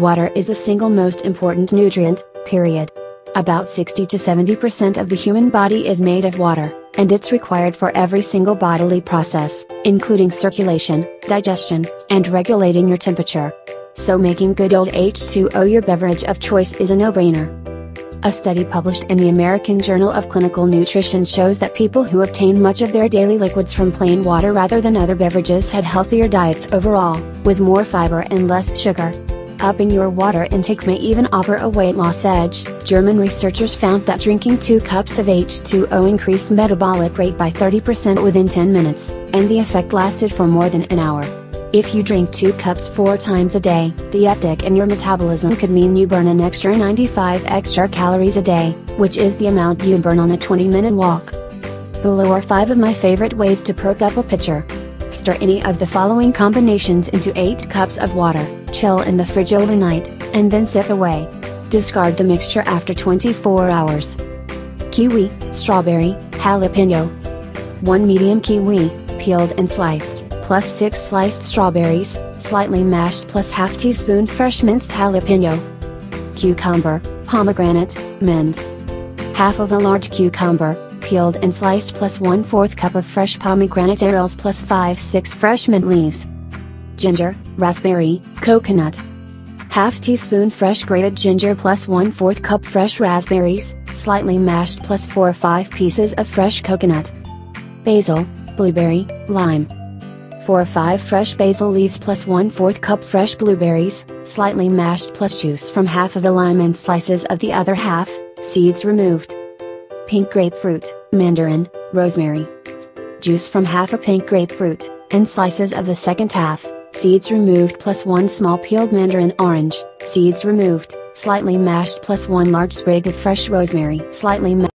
Water is the single most important nutrient, period. About 60 to 70% of the human body is made of water, and it's required for every single bodily process, including circulation, digestion, and regulating your temperature. So making good old H2O your beverage of choice is a no-brainer. A study published in the American Journal of Clinical Nutrition shows that people who obtain much of their daily liquids from plain water rather than other beverages had healthier diets overall, with more fiber and less sugar. Upping your water intake may even offer a weight loss edge. German researchers found that drinking 2 cups of H2O increased metabolic rate by 30% within 10 minutes, and the effect lasted for more than an hour. If you drink 2 cups 4 times a day, the uptick in your metabolism could mean you burn an extra 95 extra calories a day, which is the amount you'd burn on a 20-minute walk. Below are 5 of my favorite ways to perk up a pitcher. Stir any of the following combinations into 8 cups of water, chill in the fridge overnight, and then sip away. Discard the mixture after 24 hours. Kiwi, strawberry, jalapeno. 1 medium kiwi, peeled and sliced, plus 6 sliced strawberries, slightly mashed plus half teaspoon fresh minced jalapeno. Cucumber, pomegranate, mint. Half of a large cucumber, peeled and sliced plus 1/4 cup of fresh pomegranate arils plus 5-6 fresh mint leaves. Ginger, raspberry, coconut. Half teaspoon fresh grated ginger plus 1/4 cup fresh raspberries, slightly mashed plus 4 or 5 pieces of fresh coconut. Basil, blueberry, lime. 4 or 5 fresh basil leaves plus 1/4 cup fresh blueberries, slightly mashed plus juice from half of a lime and slices of the other half, seeds removed. Pink grapefruit, mandarin, rosemary. Juice from half a pink grapefruit, and slices of the second half, seeds removed plus 1 small peeled mandarin orange, seeds removed, slightly mashed plus 1 large sprig of fresh rosemary, slightly mashed.